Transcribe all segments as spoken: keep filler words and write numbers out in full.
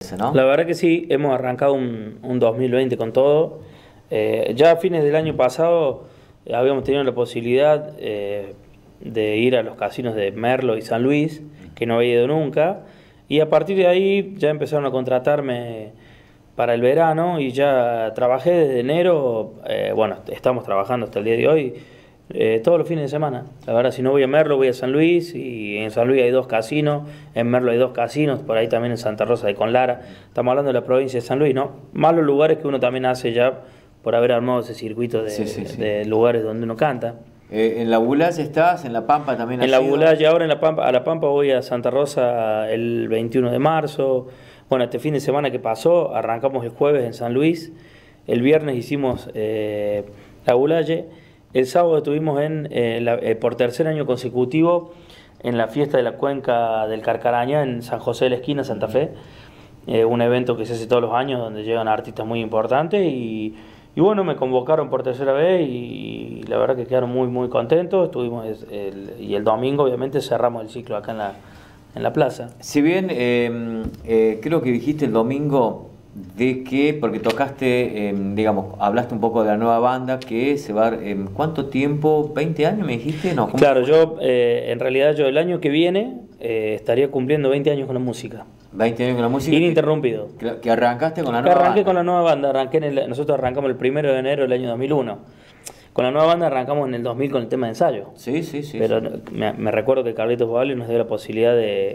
¿no? La verdad que sí, hemos arrancado un, un dos mil veinte con todo. Eh, ya a fines del año pasado eh, habíamos tenido la posibilidad eh, de ir a los casinos de Merlo y San Luis, que no había ido nunca, y a partir de ahí ya empezaron a contratarme para el verano y ya trabajé desde enero, eh, bueno, estamos trabajando hasta el día de hoy, eh, todos los fines de semana. La verdad, si no voy a Merlo, voy a San Luis, y en San Luis hay dos casinos, en Merlo hay dos casinos, por ahí también en Santa Rosa de Conlara. Estamos hablando de la provincia de San Luis, ¿no? Más los lugares que uno también hace ya por haber armado ese circuito de, Sí, sí, sí. de lugares donde uno canta. Eh, ¿En la Bulaya estás? ¿En La Pampa también has En la ido? Bulaya, ahora en la Pampa, a La Pampa voy a Santa Rosa el veintiuno de marzo. Bueno, este fin de semana que pasó, arrancamos el jueves en San Luis, el viernes hicimus eh, la Bulaya, el sábado estuvimos en, eh, la, eh, por tercer año consecutivo en la fiesta de la cuenca del Carcarañá en San José de la Esquina, Santa Fe, eh, un evento que se hace todos los años donde llegan artistas muy importantes y, y bueno, me convocaron por tercera vez y, y la verdad que quedaron muy muy contentos. Estuvimos el, y el domingo obviamente cerramos el ciclo acá en la, en la plaza. Si bien eh, eh, creo que dijiste el domingo de que, porque tocaste, eh, digamos, hablaste un poco de la nueva banda que se va, eh, ¿cuánto tiempo? ¿veinte años me dijiste? No, ¿cómo claro, fue? yo eh, en realidad yo el año que viene eh, estaría cumpliendo veinte años con la música. veinte años con la música. Ininterrumpido. Que, que arrancaste con la Que nueva arranqué banda. con la nueva banda, arranqué en el, nosotros arrancamos el primero de enero del año dos mil uno. Con la nueva banda arrancamos en el dos mil con el tema de ensayo. Sí, sí, sí. Pero sí. me, me recuerdo que Carlitos Bovalio nos dio la posibilidad de,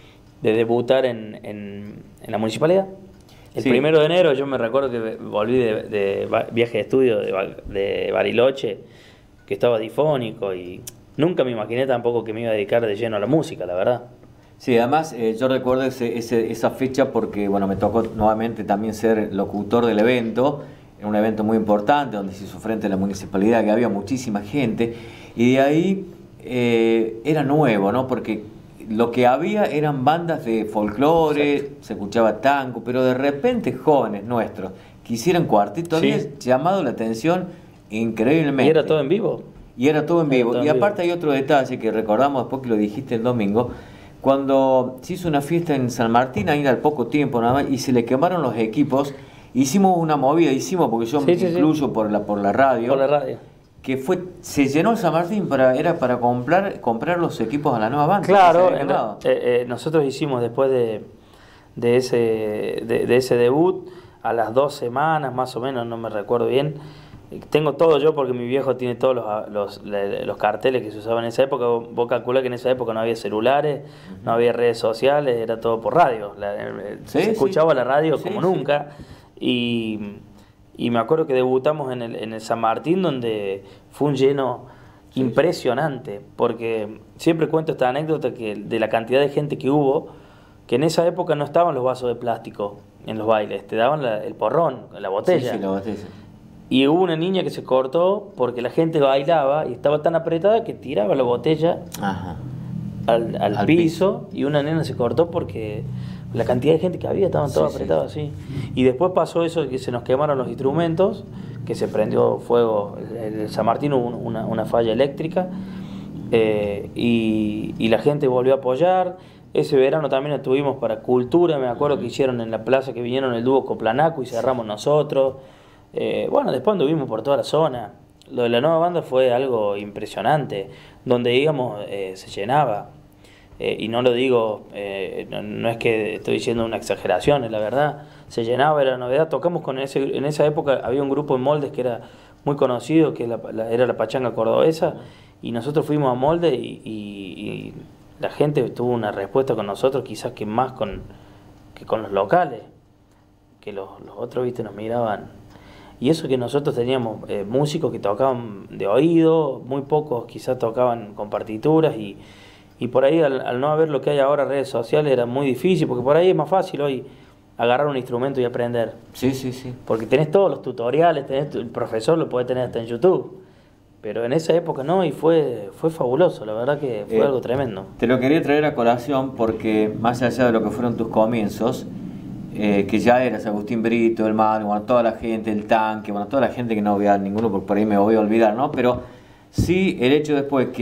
de debutar en, en, en la municipalidad. El Sí. primero de enero yo me recuerdo que volví de, de viaje de estudio de, de Bariloche, que estaba difónico y nunca me imaginé tampoco que me iba a dedicar de lleno a la música, la verdad. Sí, además eh, yo recuerdo ese, ese, esa fecha porque bueno, me tocó nuevamente también ser locutor del evento, en un evento muy importante donde se hizo frente a la municipalidad, que había muchísima gente, y de ahí eh, era nuevo, ¿no? Porque lo que había eran bandas de folclore, Exacto. se escuchaba tango, pero de repente jóvenes nuestros que hicieran cuarteto, Sí. había llamado la atención increíblemente. Y era todo en vivo. Y era todo en Era vivo. todo en Y aparte vivo. hay otro detalle que recordamos después que lo dijiste el domingo, cuando se hizo una fiesta en San Martín, ahí al poco tiempo nada más, y se le quemaron los equipos, hicimos una movida, hicimos, porque yo Sí, me sí, sí. incluyo por la, por la radio, Por la radio. que fue, se llenó San Martín, para, era para comprar, comprar los equipos a la nueva banda. Claro, que se había en- quemado. eh, eh, nosotros hicimos después de, de, ese, de, de ese debut, a las dos semanas más o menos, no me recuerdo bien, eh, tengo todo yo porque mi viejo tiene todos los, los, le- los carteles que se usaban en esa época. Vos calculás que en esa época no había celulares, no había redes sociales, era todo por radio. La- eh, Sí, se sí. escuchaba la radio Sí, como sí. nunca. Y, y me acuerdo que debutamos en el, en el San Martín, donde fue un lleno Sí, impresionante, porque siempre cuento esta anécdota que de la cantidad de gente que hubo, que en esa época no estaban los vasos de plástico en los bailes, te daban la- el porrón, la botella. Sí, sí, la botella. Y hubo una niña que se cortó porque la gente bailaba y estaba tan apretada que tiraba la botella Ajá. al, al Al piso, y una nena se cortó porque la cantidad de gente que había, estaban todos Sí, sí. apretados así. Y después pasó eso de que se nos quemaron los instrumentos, que se prendió fuego, en el San Martín hubo una, una falla eléctrica, eh, y, y la gente volvió a apoyar. Ese verano también estuvimos para Cultura, me acuerdo que hicieron en la plaza, que vinieron el dúo Coplanaco y cerramos nosotros. Eh, bueno, después anduvimos por toda la zona. Lo de la nueva banda fue algo impresionante, donde íbamos eh, se llenaba. Eh, y no lo digo, eh, no, no es que estoy diciendo una exageración, es la verdad. Se llenaba, era novedad. Tocamos con ese, en esa época había un grupo en Moldes que era muy conocido, que la, la- era la Pachanga Cordobesa, y nosotros fuimos a Moldes y, y- y la gente tuvo una respuesta con nosotros, quizás que más con, que con los locales, que los, los otros, viste, nos miraban. Y eso que nosotros teníamos eh, músicos que tocaban de oído, muy pocos quizás tocaban con partituras, y, y por ahí al, al no haber lo que hay ahora, redes sociales, era muy difícil, porque por ahí es más fácil hoy agarrar un instrumento y aprender. Sí, sí, sí. Porque tenés todos los tutoriales, tenés tu- el profesor lo podés tener hasta en YouTube. Pero en esa época no, y fue, fue fabuloso, la verdad que fue Eh, algo tremendo. Te lo quería traer a colación porque más allá de lo que fueron tus comienzos, eh, que ya eras Agustín Brito, el Manu, bueno, toda la gente, el Tanque, bueno, toda la gente que no voy a dar ninguno porque por ahí me voy a olvidar, ¿no? Pero sí el hecho después que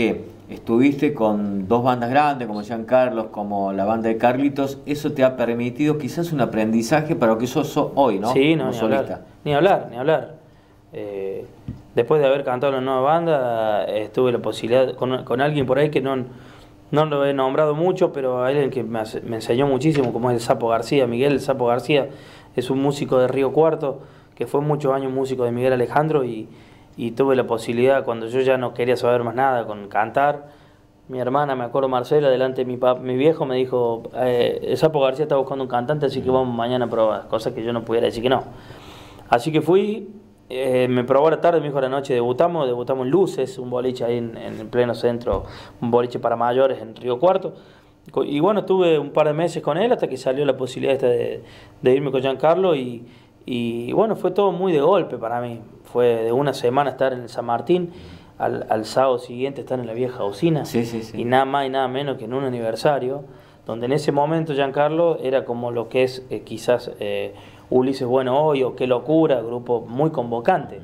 estuviste con dos bandas grandes como Giancarlo, como la banda de Carlitos, eso te ha permitido quizás un aprendizaje para lo que sos hoy, ¿no? Sí, no, como ni solista. hablar, ni hablar, ni hablar. Eh, después de haber cantado en la nueva banda, eh, tuve la posibilidad con, con alguien por ahí que no, no lo he nombrado mucho, pero alguien que me, hace, me enseñó muchísimo, como es el Sapo García, Miguel el Sapo García, es un músico de Río Cuarto, que fue muchos años músico de Miguel Alejandro, y, y tuve la posibilidad, cuando yo ya no quería saber más nada con cantar, mi hermana, me acuerdo Marcela, delante de mi, pap, mi viejo me dijo, eh, el Sapo García está buscando un cantante, así que vamos mañana a probar, cosa que yo no pudiera decir que no. Así que fui, eh, me probó a la tarde, me dijo a la noche, debutamos, debutamos en Luces, un boliche ahí en, en el pleno centro, un boliche para mayores en Río Cuarto. Y bueno, estuve un par de meses con él hasta que salió la posibilidad esta de, de irme con Giancarlo y, y bueno, fue todo muy de golpe para mí. Fue de una semana estar en el San Martín, al, al sábado siguiente estar en la vieja usina, sí, sí, sí. y nada más y nada menos que en un aniversario, donde en ese momento Giancarlo era como lo que es eh, quizás eh, Ulises Bueno Hoy o Qué Locura, grupo muy convocante.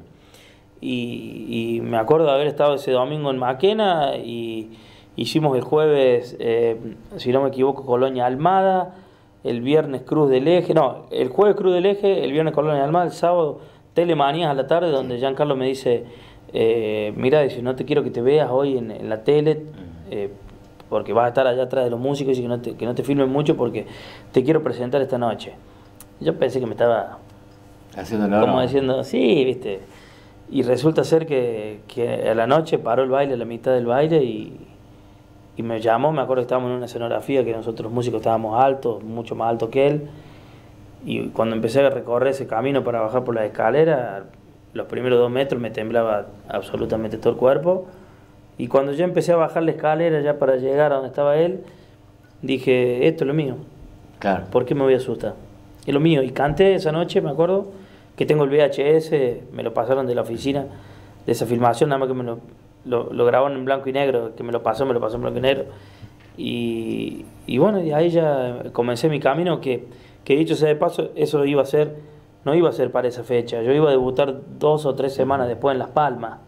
Y, y me acuerdo de haber estado ese domingo en Maquena y hicimos el jueves, eh, si no me equivoco, Colonia Almada, el viernes Cruz del Eje, no, el jueves Cruz del Eje, el viernes Colonia Almada, el sábado Telemanías a la tarde, donde Giancarlo me dice, eh, mira, dice, no te quiero que te veas hoy en, en la tele, eh, porque vas a estar allá atrás de los músicos y que no te, que no te filmen mucho porque te quiero presentar esta noche. Yo pensé que me estaba haciendo como no. diciendo, sí, viste, y resulta ser que, que a la noche paró el baile, a la mitad del baile, y Y me llamó, me acuerdo que estábamos en una escenografía que nosotros los músicos estábamos altos, mucho más altos que él. Y cuando empecé a recorrer ese camino para bajar por la escalera, los primeros dos metros me temblaba absolutamente todo el cuerpo. Y cuando ya empecé a bajar la escalera ya para llegar a donde estaba él, dije, esto es lo mío. Claro. ¿Por qué me voy a asustar? Es lo mío. Y canté esa noche, me acuerdo, que tengo el V H S, me lo pasaron de la oficina, de esa filmación, nada más que me lo... Lo, lo grabaron en blanco y negro, que me lo pasó, me lo pasó en blanco y negro. Y, y bueno, y ahí ya comencé mi camino, que, que dicho sea de paso, eso iba a ser, no iba a ser para esa fecha. Yo iba a debutar dos o tres semanas después en Las Palmas.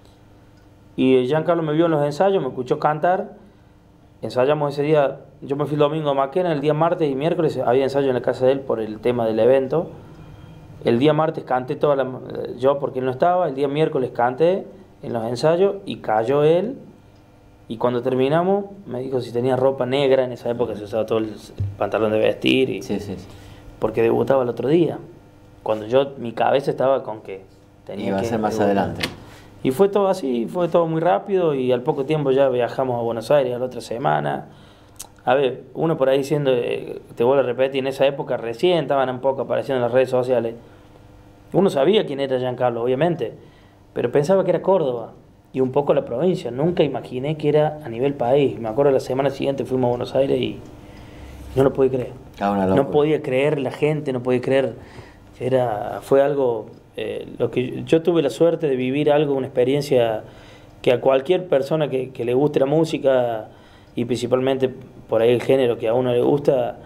Y Giancarlo me vio en los ensayos, me escuchó cantar. Ensayamos ese día, yo me fui el domingo a Maquena, el día martes y miércoles había ensayo en la casa de él por el tema del evento. El día martes canté toda la, yo porque él no estaba, el día miércoles canté en los ensayos y cayó él, y cuando terminamos me dijo si tenía ropa negra, en esa época se usaba todo el pantalón de vestir, y, sí, sí, sí. porque debutaba el otro día, cuando yo, mi cabeza estaba con que tenía iba que a ser más debutar. adelante. Y fue todo así, fue todo muy rápido, y al poco tiempo ya viajamos a Buenos Aires a la otra semana. A ver, uno por ahí diciendo, eh, te vuelvo a repetir, en esa época recién estaban un poco apareciendo en las redes sociales, uno sabía quién era Giancarlo, obviamente, pero pensaba que era Córdoba y un poco la provincia. Nunca imaginé que era a nivel país. Me acuerdo la semana siguiente fuimos a Buenos Aires y no lo podía creer. Ah, no podía creer la gente, no podía creer. Era, fue algo, eh, lo que yo tuve la suerte de vivir algo, una experiencia que a cualquier persona que, que le guste la música y principalmente por ahí el género que a uno le gusta,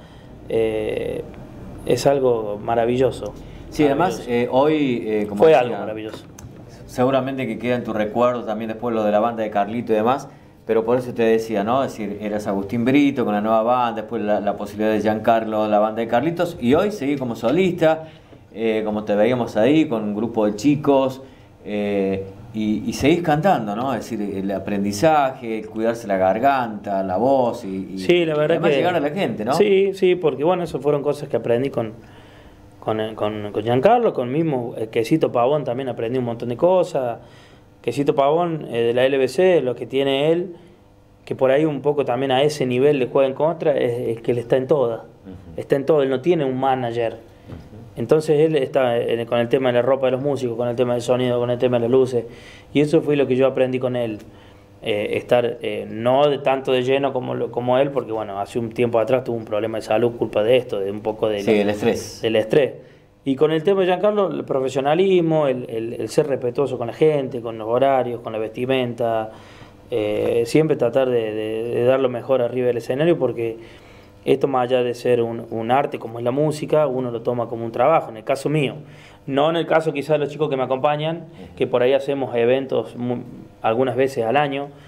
eh, es algo maravilloso. Sí, maravilloso. Además eh, hoy, eh, como fue decía, algo maravilloso. Seguramente que queda en tu recuerdo también después lo de la banda de Carlito y demás, pero por eso te decía, ¿no? Es decir, eras Agustín Brito con la nueva banda, después la, la posibilidad de Giancarlo, la banda de Carlitos, y hoy seguí como solista, eh, como te veíamos ahí, con un grupo de chicos, eh, y, y seguís cantando, ¿no? Es decir, el aprendizaje, el cuidarse la garganta, la voz, y, y sí, la verdad además que, llegar a la gente, ¿no? Sí, sí, porque bueno, eso fueron cosas que aprendí con... Con, con, con Giancarlo, con mismo el Quesito Pavón también aprendí un montón de cosas. Quesito Pavón eh, de la L B C, lo que tiene él, que por ahí un poco también a ese nivel le juega en contra, es, es que él está en todas. Uh-huh. Está en todo, él no tiene un manager. Uh-huh. Entonces él está en, con el tema de la ropa de los músicos, con el tema del sonido, con el tema de las luces. Y eso fue lo que yo aprendí con él. Eh, estar eh, no de tanto de lleno como, lo, como él, porque bueno, hace un tiempo atrás tuvo un problema de salud culpa de esto, de un poco de sí, la, el estrés. del estrés. Y con el tema de Giancarlo, el profesionalismo, el, el, el ser respetuoso con la gente, con los horarios, con la vestimenta, eh, siempre tratar de, de, de dar lo mejor arriba del escenario, porque esto, más allá de ser un, un arte como es la música, uno lo toma como un trabajo, en el caso mío. No en el caso quizás de los chicos que me acompañan, que por ahí hacemos eventos muy, algunas veces al año,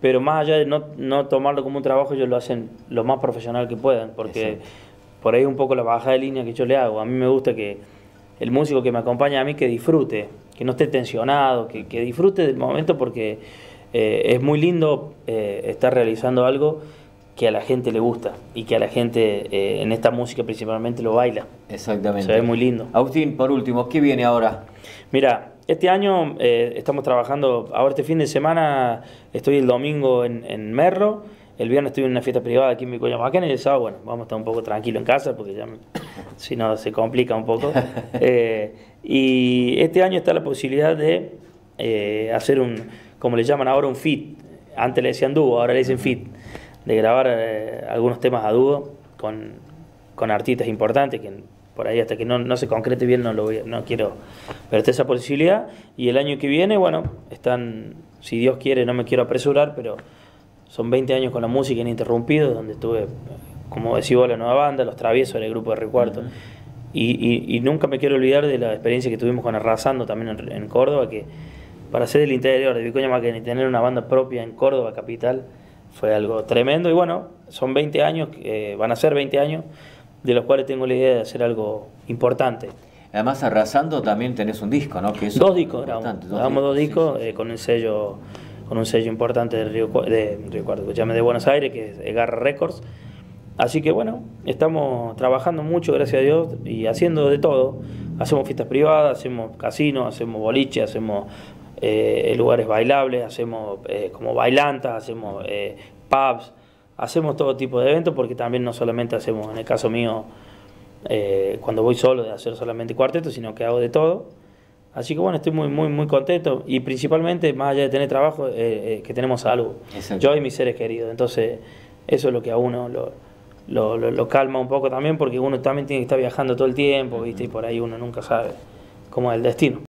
pero más allá de no, no tomarlo como un trabajo, ellos lo hacen lo más profesional que puedan, porque Exacto. por ahí un poco la bajada de línea que yo le hago. A mí me gusta que el músico que me acompaña a mí que disfrute, que no esté tensionado, que, que disfrute del momento, porque eh, es muy lindo eh, estar realizando algo que a la gente le gusta y que a la gente eh, en esta música principalmente lo baila. Exactamente. Se ve muy lindo. Agustín, por último, ¿qué viene ahora? Mira, este año eh, estamos trabajando, ahora este fin de semana estoy el domingo en, en Merlo, el viernes estoy en una fiesta privada aquí en Vicuña-Mackenna y el sábado, bueno, vamos a estar un poco tranquilo en casa porque ya me, si no se complica un poco. Eh, y este año está la posibilidad de eh, hacer un, como le llaman ahora, un feat. Antes le decían dúo, ahora le dicen feat, de grabar eh, algunos temas a dúo con, con artistas importantes que por ahí hasta que no, no se concrete bien no lo voy, no quiero, pero está esa posibilidad. Y el año que viene, bueno, están, si Dios quiere, no me quiero apresurar, pero son veinte años con la música ininterrumpido, donde estuve, como decía vos, la nueva banda, Los Traviesos, en el grupo de Recuarto. Uh-huh. y, y, y nunca me quiero olvidar de la experiencia que tuvimos con Arrasando también en, en Córdoba, que para ser del interior de Vicuña-Mackenna y tener una banda propia en Córdoba capital fue algo tremendo. Y bueno, son veinte años, eh, van a ser veinte años, de los cuales tengo la idea de hacer algo importante. Además, Arrasando también tenés un disco, ¿no? Que dos discos grabamos, dos, grabamos dos discos sí, sí, sí. Eh, con un sello con un sello importante de Río, de, Río Cuarto, que llame de Buenos Aires, que es Garra Records. Así que bueno, estamos trabajando mucho, gracias a Dios, y haciendo de todo. Hacemos fiestas privadas, hacemos casinos, hacemos boliche, hacemos eh, lugares bailables, hacemos eh, como bailantas, hacemos eh, pubs, hacemos todo tipo de eventos, porque también no solamente hacemos, en el caso mío, eh, cuando voy solo, de hacer solamente cuarteto, sino que hago de todo. Así que bueno, estoy muy muy muy contento, y principalmente, más allá de tener trabajo, eh, eh, que tenemos salud. Exacto. Yo y mis seres queridos. Entonces eso es lo que a uno lo, lo, lo, lo calma un poco también, porque uno también tiene que estar viajando todo el tiempo, ¿viste? Y por ahí uno nunca sabe cómo es el destino.